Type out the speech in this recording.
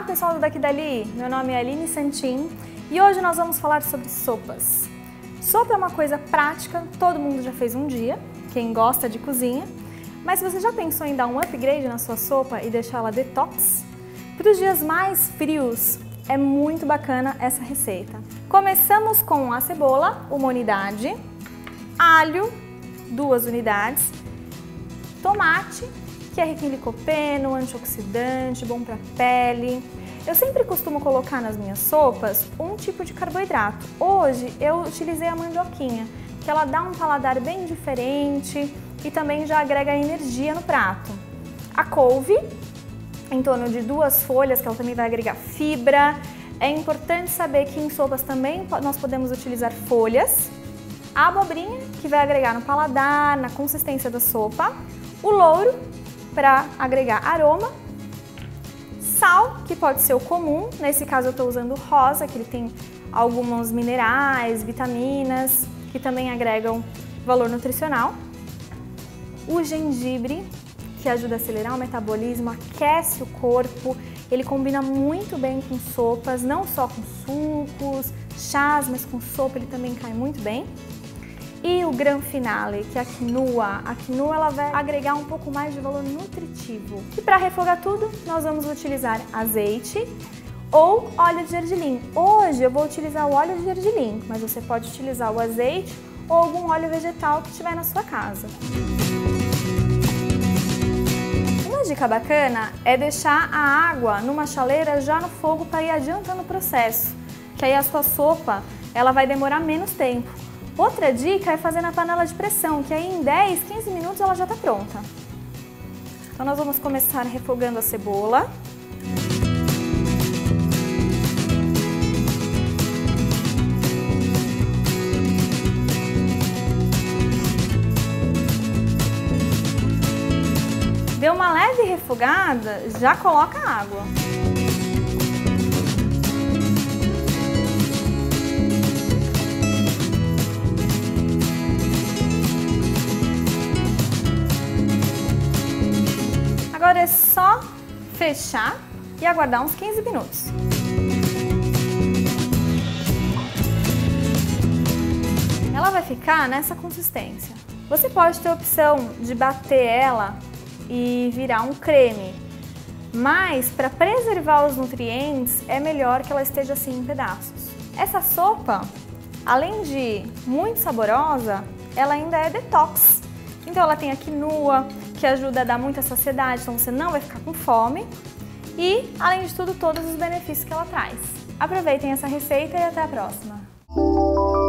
Olá pessoal do Daqui Dali, meu nome é Aline Santin e hoje nós vamos falar sobre sopas. Sopa é uma coisa prática, todo mundo já fez um dia, quem gosta de cozinha, mas você já pensou em dar um upgrade na sua sopa e deixá-la detox? Para os dias mais frios, é muito bacana essa receita. Começamos com a cebola, uma unidade, alho, 2 unidades, tomate, que é rico em licopeno, antioxidante, bom para a pele. Eu sempre costumo colocar nas minhas sopas um tipo de carboidrato. Hoje eu utilizei a mandioquinha, que ela dá um paladar bem diferente e também já agrega energia no prato. A couve, em torno de 2 folhas, que ela também vai agregar fibra. É importante saber que em sopas também nós podemos utilizar folhas. A abobrinha, que vai agregar no paladar, na consistência da sopa. O louro, para agregar aroma. Sal, que pode ser o comum, nesse caso eu estou usando rosa, que ele tem alguns minerais, vitaminas, que também agregam valor nutricional. O gengibre, que ajuda a acelerar o metabolismo, aquece o corpo, ele combina muito bem com sopas, não só com sucos, chás, mas com sopa ele também cai muito bem. E o gran finale, que é a quinoa. A quinoa ela vai agregar um pouco mais de valor nutritivo. E para refogar tudo, nós vamos utilizar azeite ou óleo de gergelim. Hoje eu vou utilizar o óleo de gergelim, mas você pode utilizar o azeite ou algum óleo vegetal que tiver na sua casa. Uma dica bacana é deixar a água numa chaleira já no fogo para ir adiantando o processo, que aí a sua sopa ela vai demorar menos tempo. Outra dica é fazer na panela de pressão, que aí em 10, 15 minutos ela já está pronta. Então nós vamos começar refogando a cebola. Deu uma leve refogada, já coloca a água. Agora é só fechar e aguardar uns 15 minutos. Ela vai ficar nessa consistência. Você pode ter a opção de bater ela e virar um creme, mas para preservar os nutrientes é melhor que ela esteja assim em pedaços. Essa sopa, além de muito saborosa, ela ainda é detox. Então ela tem a quinoa, que ajuda a dar muita saciedade, então você não vai ficar com fome. E, além de tudo, todos os benefícios que ela traz. Aproveitem essa receita e até a próxima!